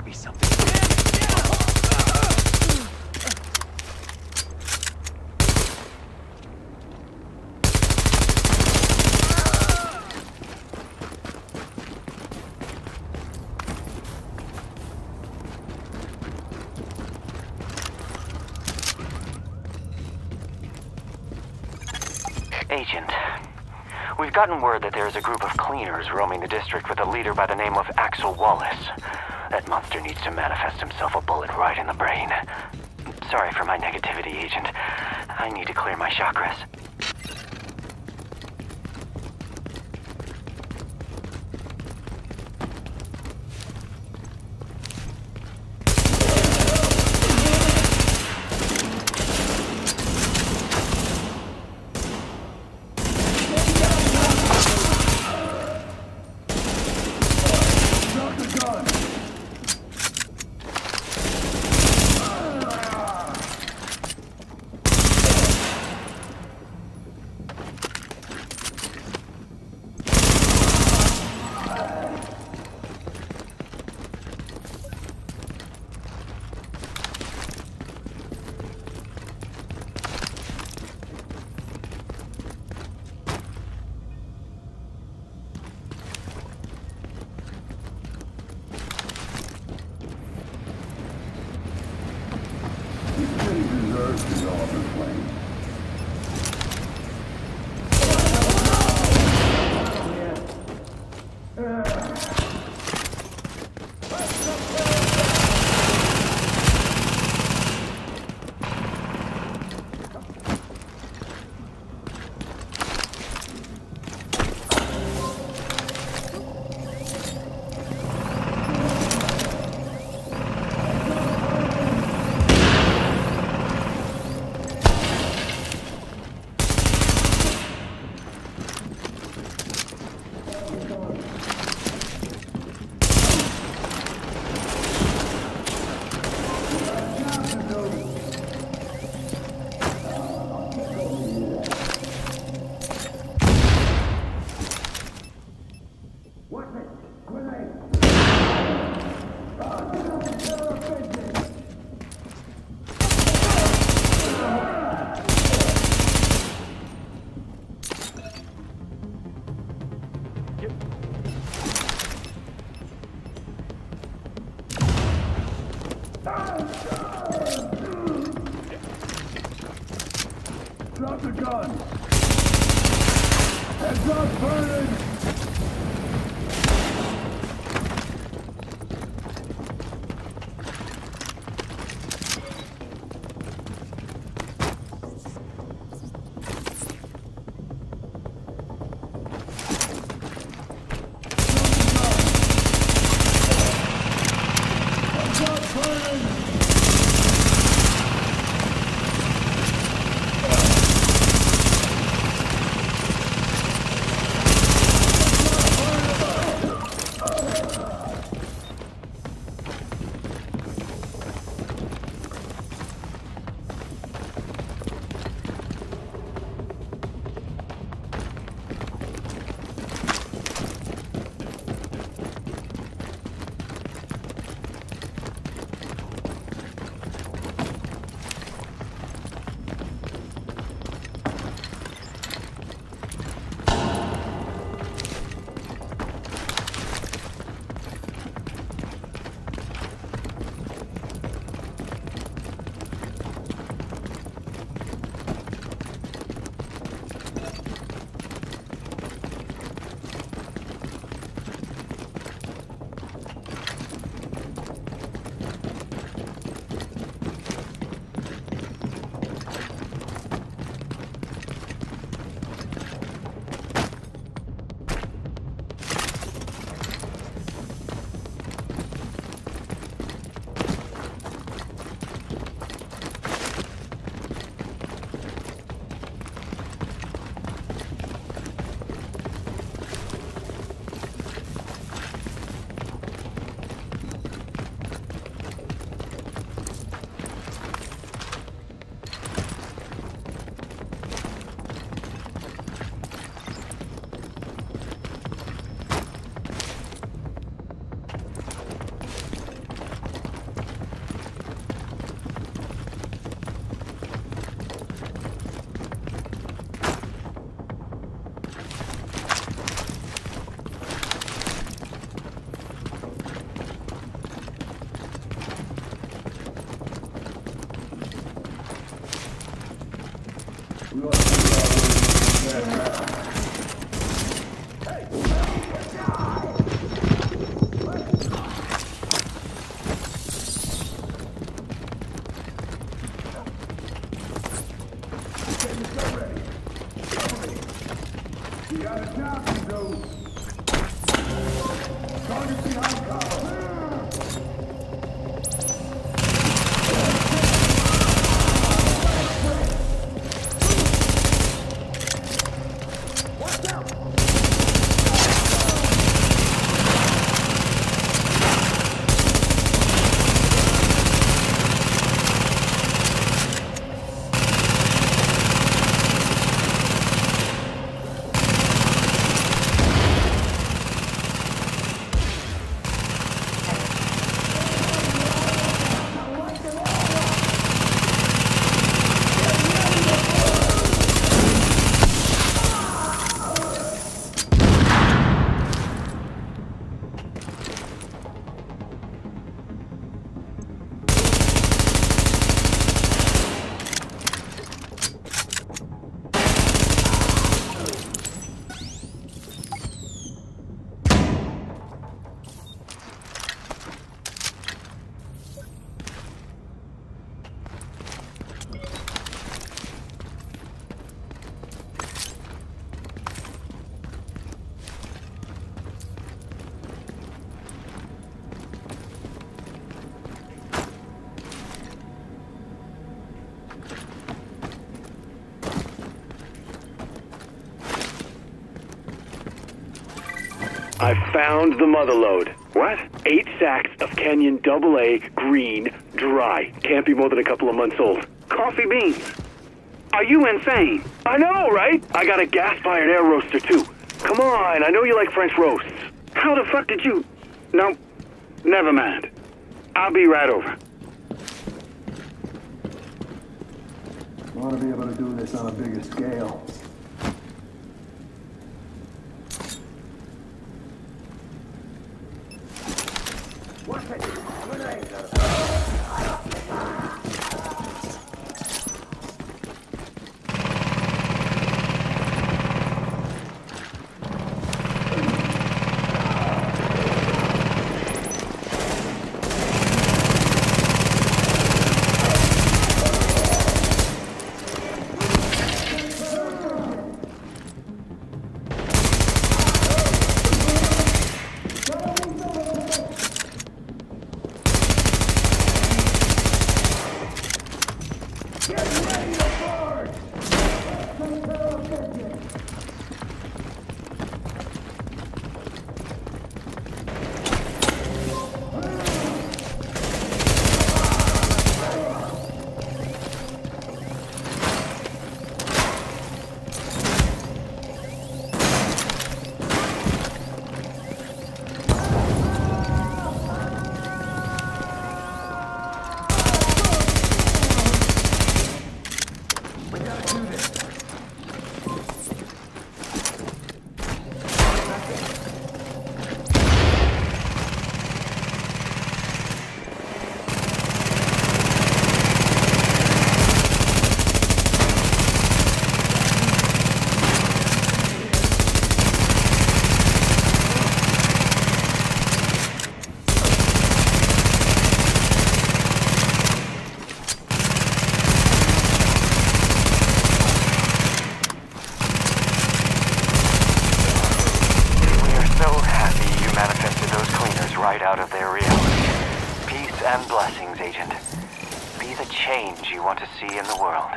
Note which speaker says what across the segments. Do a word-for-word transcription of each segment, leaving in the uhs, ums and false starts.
Speaker 1: be something.
Speaker 2: Agent, we've gotten word that there is a group of cleaners roaming the district with a leader by the name of Axel Wallace. That monster needs to manifest himself a bullet right in the brain. Sorry for my negativity, Agent. I need to clear my chakras.
Speaker 3: Drop the gun! Heads up, burning! You got a job to do. Target behind cover. Watch out!
Speaker 1: I found the mother load. What? Eight sacks of Kenyan double A green dry. Can't be more than a couple of months old.
Speaker 4: Coffee beans. Are you insane?
Speaker 1: I know, right? I got a gas-fired air roaster, too. Come on, I know you like French roasts.
Speaker 4: How the fuck did you... No, never mind. I'll be right over.
Speaker 3: I want to be able to do this on a bigger scale. What's it?
Speaker 2: right out of their reality. Peace and blessings, Agent. Be the change you want to see in the world.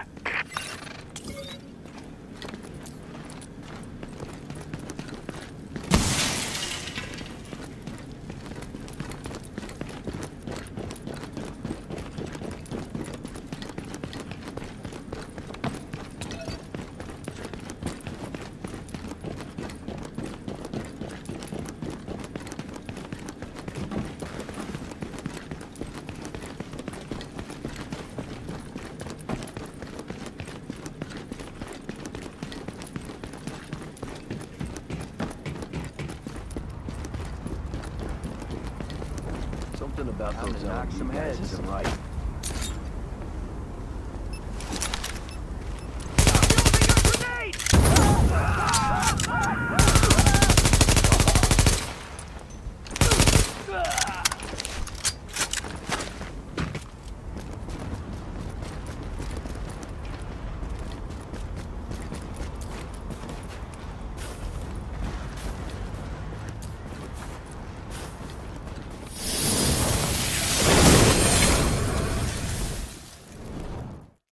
Speaker 5: Something about those knock some heads isn't right.